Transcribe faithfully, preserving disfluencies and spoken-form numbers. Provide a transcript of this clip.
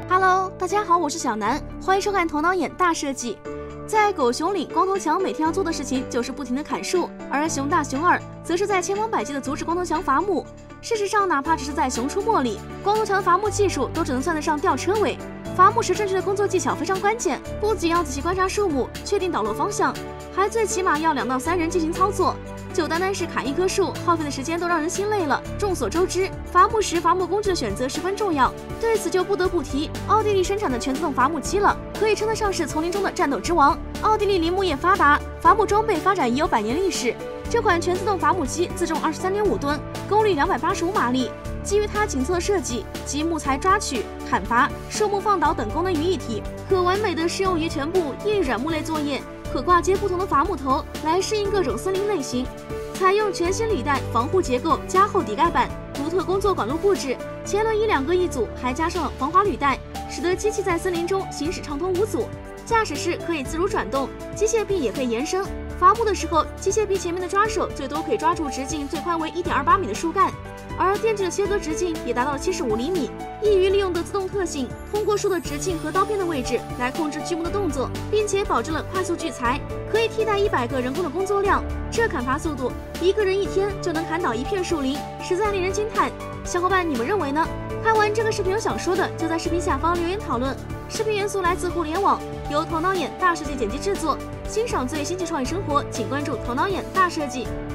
Hello， 大家好，我是小南，欢迎收看头脑眼大设计。在狗熊里，光头强每天要做的事情就是不停的砍树，而熊大、熊二则是在千方百计的阻止光头强伐木。事实上，哪怕只是在《熊出没》里，光头强的伐木技术都只能算得上吊车尾。伐木时正确的工作技巧非常关键，不仅要仔细观察树木，确定倒落方向，还最起码要两到三人进行操作。就单单是砍一棵树，耗费的时间都让人心累了。众所周知，伐木时伐木工具的选择十分重要，对此就不得不提奥地利生产的全自动伐木机了，可以称得上是丛林中的战斗之王。奥地利林木业发达，伐木装备发展已有百年历史。这款全自动伐木机自重二十三点五吨，功率两百八十五马力。基于它紧凑的设计及木材抓取、砍伐、树木放倒等功能于一体，可完美的适用于全部硬软木类作业。可挂接不同的伐木头来适应各种森林类型，采用全新履带防护结构加厚底盖板，独特工作管路布置，前轮椅两个一组，还加上了防滑履带，使得机器在森林中行驶畅通无阻。驾驶时可以自如转动，机械臂也可以延伸。伐木的时候，机械臂前面的抓手最多可以抓住直径最宽为 一点二八米的树干，而电锯的切割直径也达到了七十五厘米。易于利用的自动特性，通过树的直径和刀片的位置来控制锯木的动作，并且保证了快速锯裁，可以替代一百个人工的工作量。这砍伐速度，一个人一天就能砍倒一片树林，实在令人惊叹。小伙伴，你们认为呢？看完这个视频有想说的，就在视频下方留言讨论。视频元素来自互联网，由头脑眼大设计剪辑制作。欣赏最新奇创意生活，请关注头脑眼大设计。